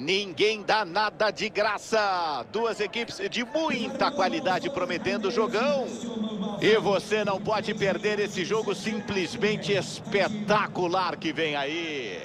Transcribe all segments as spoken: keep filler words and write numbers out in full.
Ninguém dá nada de graça. Duas equipes de muita qualidade prometendo jogão. E você não pode perder esse jogo simplesmente espetacular que vem aí.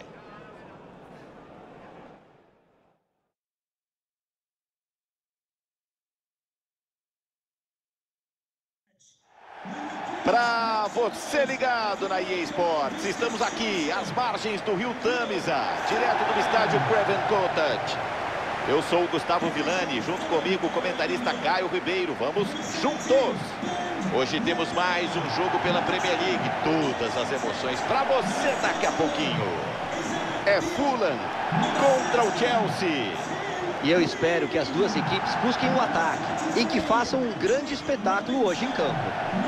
Para você ligado na E A Sports, estamos aqui às margens do rio Tamisa, direto do estádio Craven Cottage. Eu sou o Gustavo Villani, junto comigo o comentarista Caio Ribeiro. Vamos juntos! Hoje temos mais um jogo pela Premier League. Todas as emoções para você daqui a pouquinho. É Fulham contra o Chelsea. E eu espero que as duas equipes busquem o ataque e que façam um grande espetáculo hoje em campo.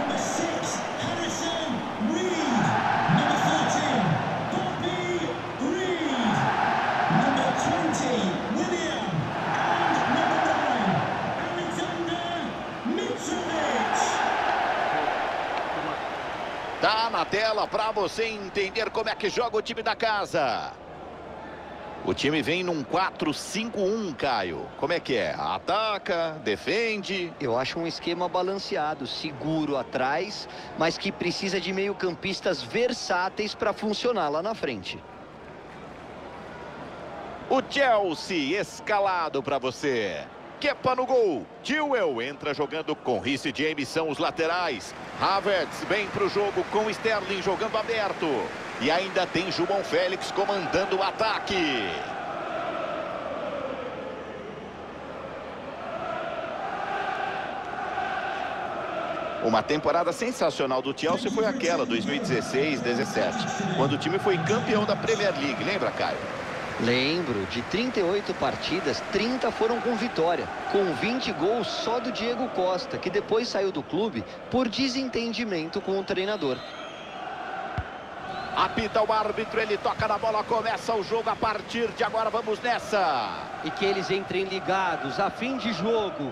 Tá na tela para você entender como é que joga o time da casa. O time vem num quatro cinco um, Caio. Como é que é? Ataca, defende? Eu acho um esquema balanceado, seguro atrás, mas que precisa de meio-campistas versáteis para funcionar lá na frente. O Chelsea escalado para você. Kepa no gol. Chilwell entra jogando com Reece James, são os laterais. Havertz vem para o jogo com Sterling jogando aberto. E ainda tem João Félix comandando o ataque. Uma temporada sensacional do Chelsea foi aquela, dois mil e dezesseis, dezessete. Quando o time foi campeão da Premier League, lembra, Caio? Lembro, de trinta e oito partidas, trinta foram com vitória, com vinte gols só do Diego Costa, que depois saiu do clube por desentendimento com o treinador. Apita o árbitro, ele toca na bola, começa o jogo a partir de agora, vamos nessa! E que eles entrem ligados, a fim de jogo.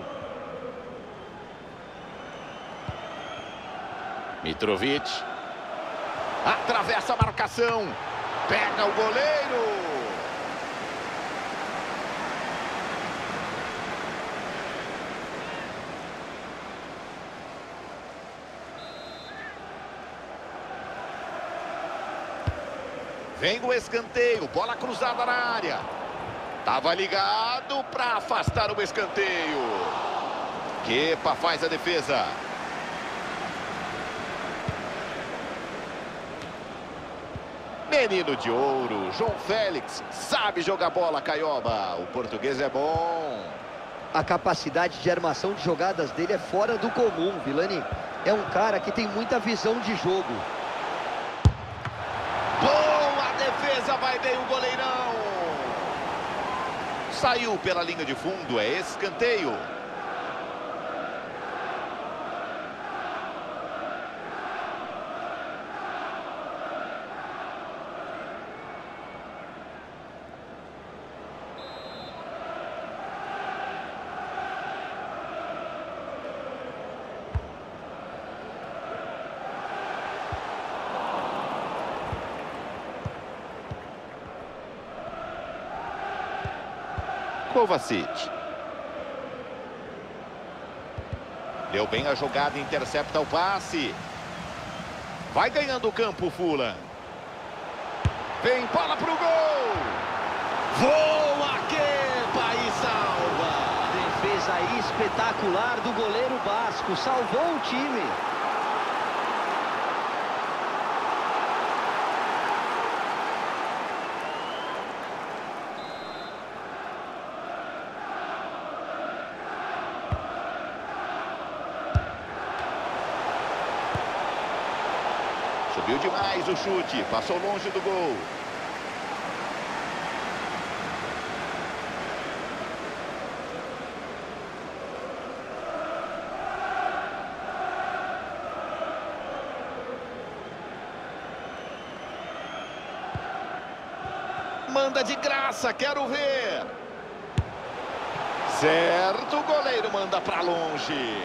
Mitrovic, atravessa a marcação, pega o goleiro! Vem o escanteio, bola cruzada na área. Tava ligado para afastar o escanteio. Kepa faz a defesa. Menino de ouro, João Félix, sabe jogar bola, Caioba. O português é bom. A capacidade de armação de jogadas dele é fora do comum, Villani. É um cara que tem muita visão de jogo. Vai bem o goleirão. Saiu pela linha de fundo, é escanteio. Kovacic. Deu bem a jogada, intercepta o passe. Vai ganhando o campo, Fulham. Vem bola pro gol. Voa, Kepa e salva. Defesa espetacular do goleiro basco, salvou o time. Subiu demais o chute, passou longe do gol. Manda de graça, quero ver. Certo, o goleiro manda pra longe.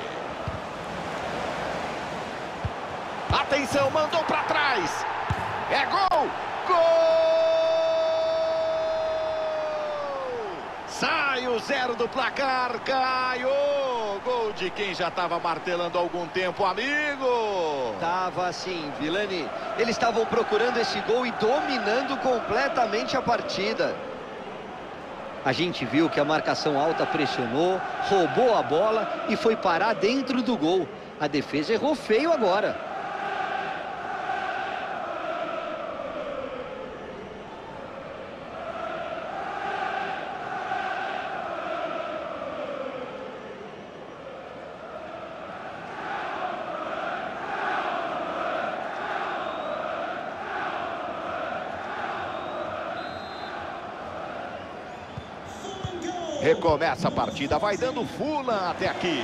Atenção, mandou pra trás. É gol! Gol! Sai o zero do placar, Caio. Gol de quem já estava martelando há algum tempo, amigo. Tava assim, Vilani. Eles estavam procurando esse gol e dominando completamente a partida. A gente viu que a marcação alta pressionou, roubou a bola e foi parar dentro do gol. A defesa errou feio agora. Recomeça a partida, vai dando Fulham até aqui.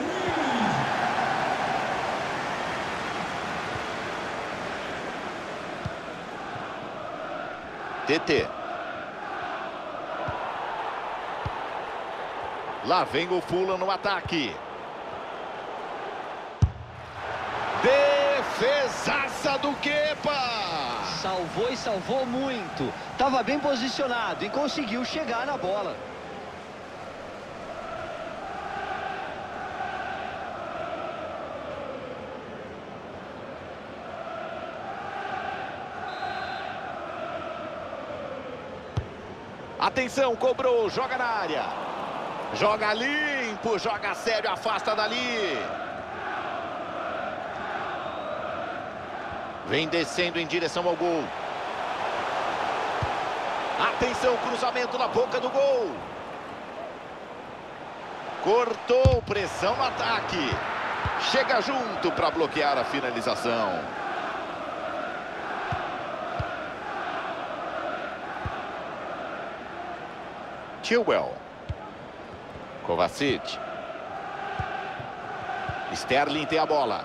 T T. Lá vem o Fulham no ataque. Defesaça do Kepa. Salvou e salvou muito. Tava bem posicionado e conseguiu chegar na bola. Atenção, cobrou, joga na área. Joga limpo, joga sério, afasta dali. Vem descendo em direção ao gol. Atenção, cruzamento na boca do gol. Cortou, pressão no ataque. Chega junto para bloquear a finalização. Chilwell. Kovacic. Sterling tem a bola.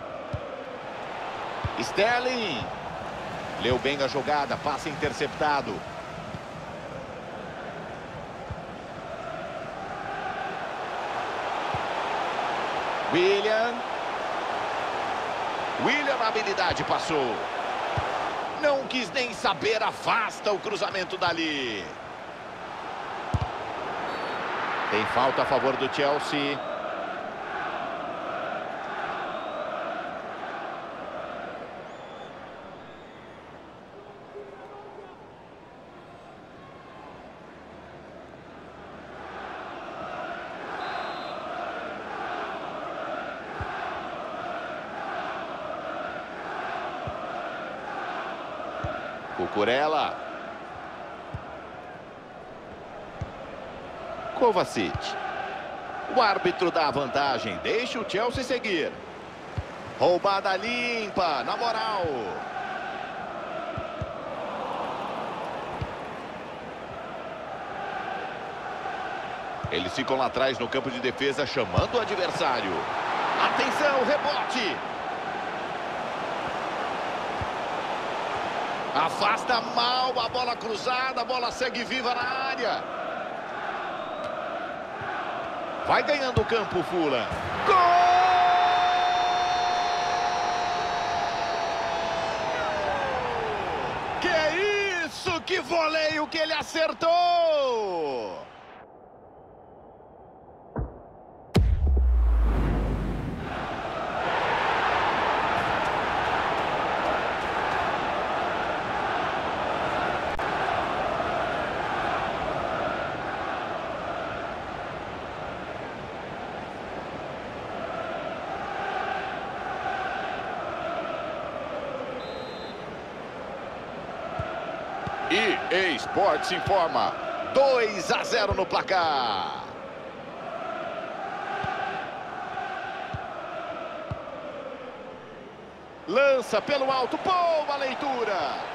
Sterling. Leu bem a jogada, passe interceptado. William. William na habilidade, passou. Não quis nem saber, afasta o cruzamento dali. Tem falta a favor do Chelsea. Cucurella. Kovacic. O árbitro dá a vantagem, deixa o Chelsea seguir. Roubada limpa, na moral. Eles ficam lá atrás no campo de defesa, chamando o adversário. Atenção, rebote. Afasta mal a bola cruzada, a bola segue viva na área. Vai ganhando o campo, Fulham. Gol! Que é isso? Que voleio que ele acertou! E E A Sports informa, dois a zero no placar. Lança pelo alto, boa leitura.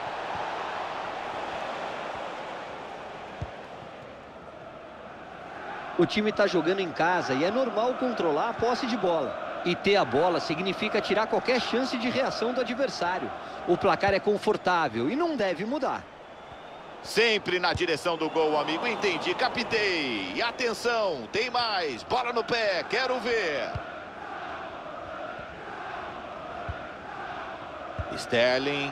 O time está jogando em casa e é normal controlar a posse de bola. E ter a bola significa tirar qualquer chance de reação do adversário. O placar é confortável e não deve mudar. Sempre na direção do gol, amigo. Entendi, captei. E atenção, tem mais. Bola no pé, quero ver. Sterling.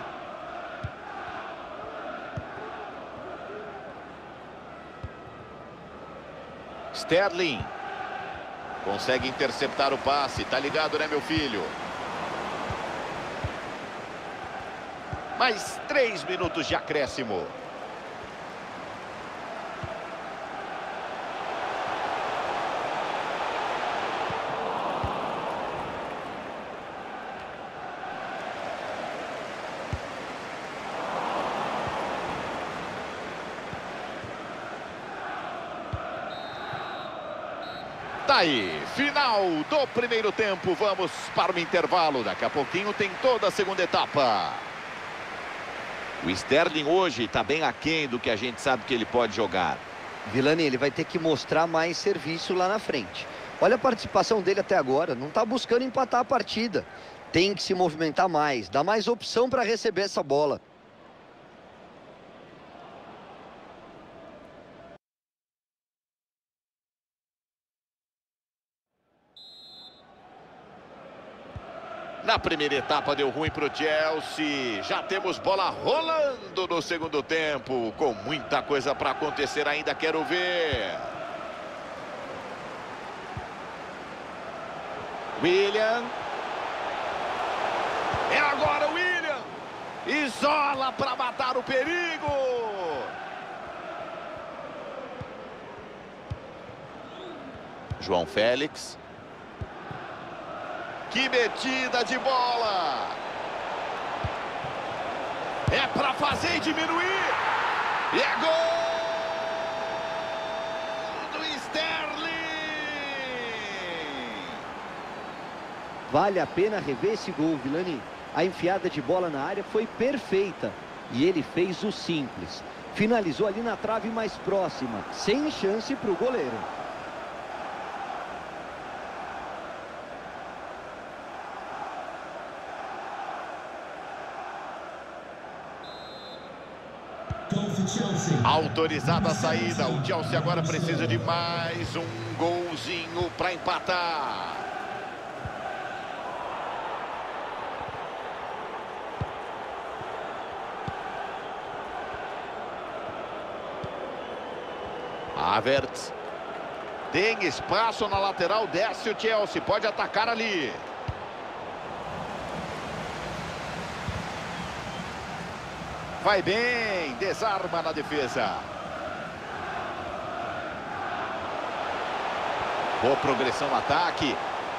Sterling. Consegue interceptar o passe. Tá ligado, né, meu filho? Mais três minutos de acréscimo. Tá aí, final do primeiro tempo. Vamos para o intervalo. Daqui a pouquinho tem toda a segunda etapa. O Sterling hoje está bem aquém do que a gente sabe que ele pode jogar. Vilani, ele vai ter que mostrar mais serviço lá na frente. Olha a participação dele até agora. Não está buscando empatar a partida. Tem que se movimentar mais. Dá mais opção para receber essa bola. Na primeira etapa deu ruim para o Chelsea. Já temos bola rolando no segundo tempo. Com muita coisa para acontecer ainda, quero ver. William. É agora o William. Isola para matar o perigo. João Félix. Que metida de bola! É para fazer e diminuir! E é gol do Sterling! Vale a pena rever esse gol, Vilani. A enfiada de bola na área foi perfeita. E ele fez o simples. Finalizou ali na trave mais próxima, sem chance para o goleiro. Autorizada a saída. O Chelsea agora precisa de mais um golzinho para empatar. Havertz. Tem espaço na lateral, desce o Chelsea. Pode atacar ali. Vai bem, desarma na defesa. Boa progressão no ataque.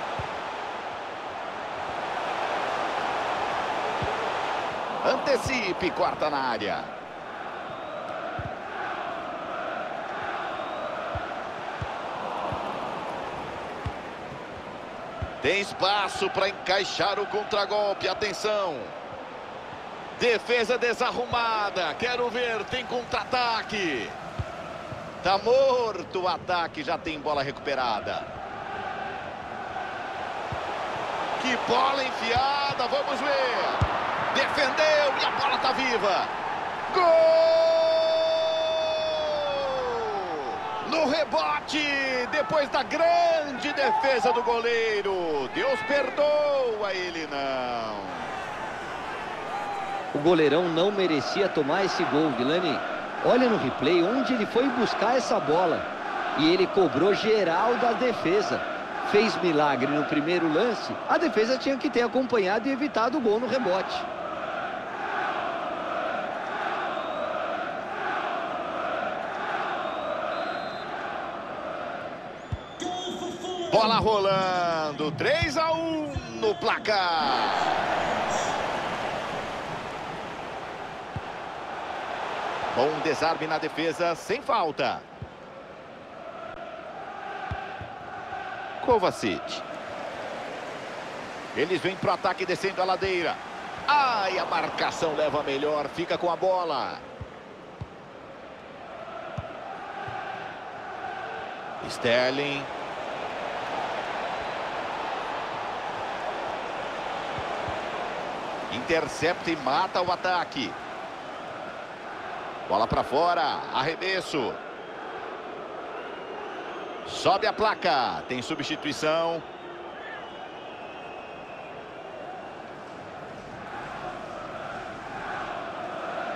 Antecipe, corta na área. Tem espaço para encaixar o contragolpe, atenção. Defesa desarrumada, quero ver, tem contra-ataque. Tá morto o ataque, já tem bola recuperada. Que bola enfiada, vamos ver. Defendeu e a bola tá viva. Gol! No rebote, depois da grande defesa do goleiro. Deus perdoa ele, não. O goleirão não merecia tomar esse gol, Vilani. Olha no replay onde ele foi buscar essa bola. E ele cobrou geral da defesa. Fez milagre no primeiro lance. A defesa tinha que ter acompanhado e evitado o gol no rebote. Bola rolando. três a um no placar. Bom desarme na defesa, sem falta. Kovacic. Eles vêm para o ataque descendo a ladeira. Ai, a marcação leva melhor, fica com a bola. Sterling. Intercepta e mata o ataque. Bola para fora, arremesso. Sobe a placa, tem substituição.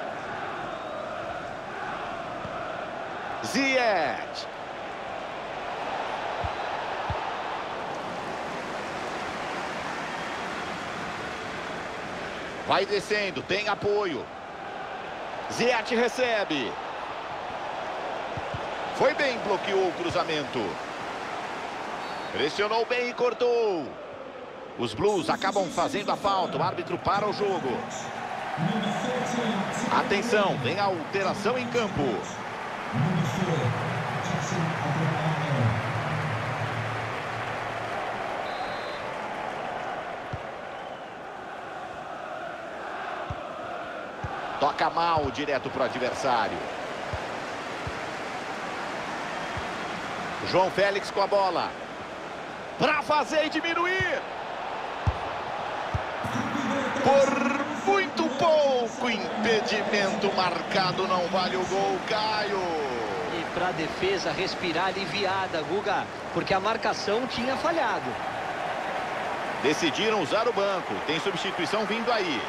Ziyech. Vai descendo, tem apoio. Ziyech recebe. Foi bem, bloqueou o cruzamento. Pressionou bem e cortou. Os Blues acabam fazendo a falta. O árbitro para o jogo. Atenção, vem a alteração em campo. Toca mal, direto para o adversário. João Félix com a bola. Para fazer e diminuir. Por muito pouco, impedimento marcado, não vale o gol, Caio. E para a defesa respirar aliviada, Guga, porque a marcação tinha falhado. Decidiram usar o banco, tem substituição vindo aí.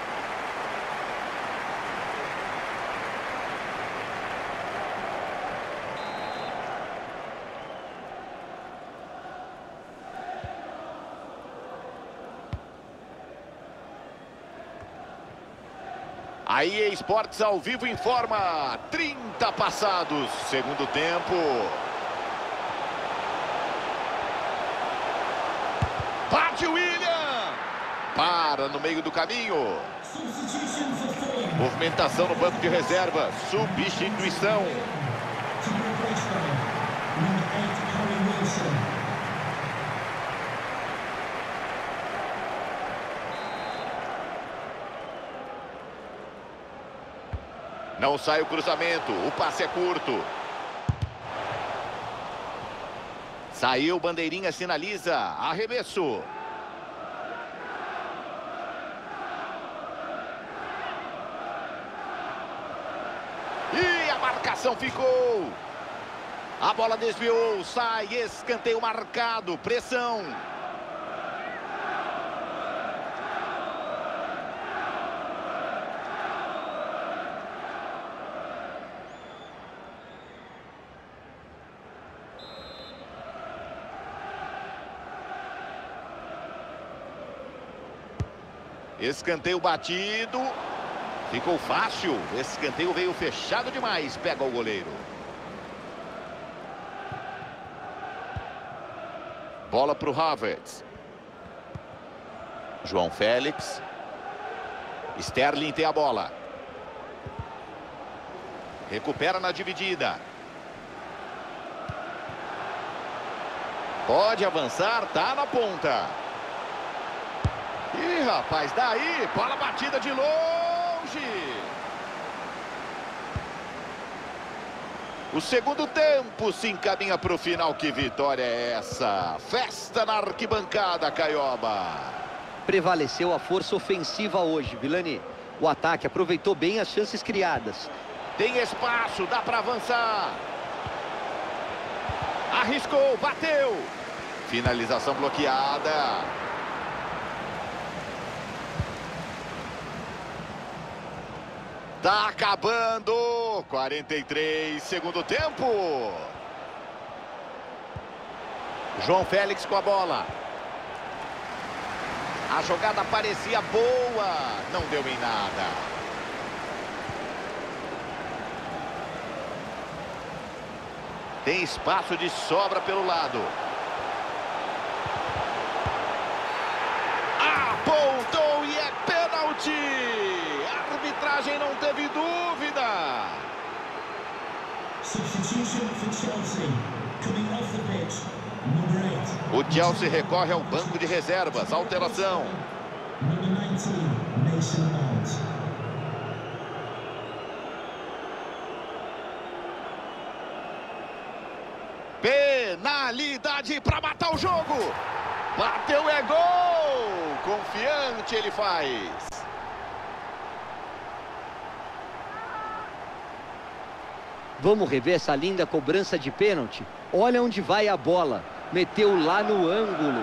A E A Sports ao vivo informa, trinta passados, segundo tempo. Bate o William! Para no meio do caminho. Movimentação no banco de reserva, substituição. Não sai o cruzamento, o passe é curto. Saiu, bandeirinha sinaliza, arremesso. E a marcação ficou. A bola desviou, sai, escanteio marcado, pressão. Escanteio batido. Ficou fácil. Esse escanteio veio fechado demais. Pega o goleiro. Bola para o Havertz. João Félix. Sterling tem a bola. Recupera na dividida. Pode avançar, tá na ponta. Ih, rapaz, daí, bola batida de longe. O segundo tempo se encaminha para o final. Que vitória é essa? Festa na arquibancada, Caioba. Prevaleceu a força ofensiva hoje, Vilani. O ataque aproveitou bem as chances criadas. Tem espaço, dá para avançar. Arriscou, bateu. Finalização bloqueada. Tá acabando. quarenta e três, segundo tempo. João Félix com a bola. A jogada parecia boa. Não deu em nada. Tem espaço de sobra pelo lado. Apontou e é pênalti. A arbitragem não teve dúvida. O Chelsea recorre ao banco de reservas. Alteração. Penalidade para matar o jogo. Bateu, é gol. Confiante ele faz. Vamos rever essa linda cobrança de pênalti. Olha onde vai a bola. Meteu lá no ângulo.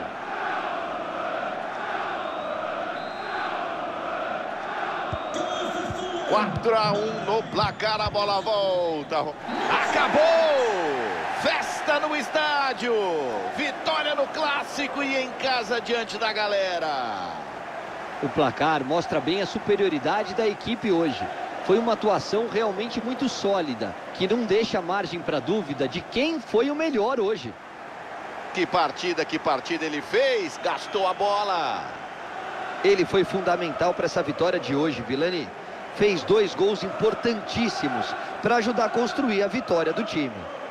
quatro a um no placar, a bola volta. Acabou! Festa no estádio. Vitória no clássico e em casa diante da galera. O placar mostra bem a superioridade da equipe hoje. Foi uma atuação realmente muito sólida, que não deixa margem para dúvida de quem foi o melhor hoje. Que partida, que partida ele fez, gastou a bola. Ele foi fundamental para essa vitória de hoje, Vilani. Fez dois gols importantíssimos para ajudar a construir a vitória do time.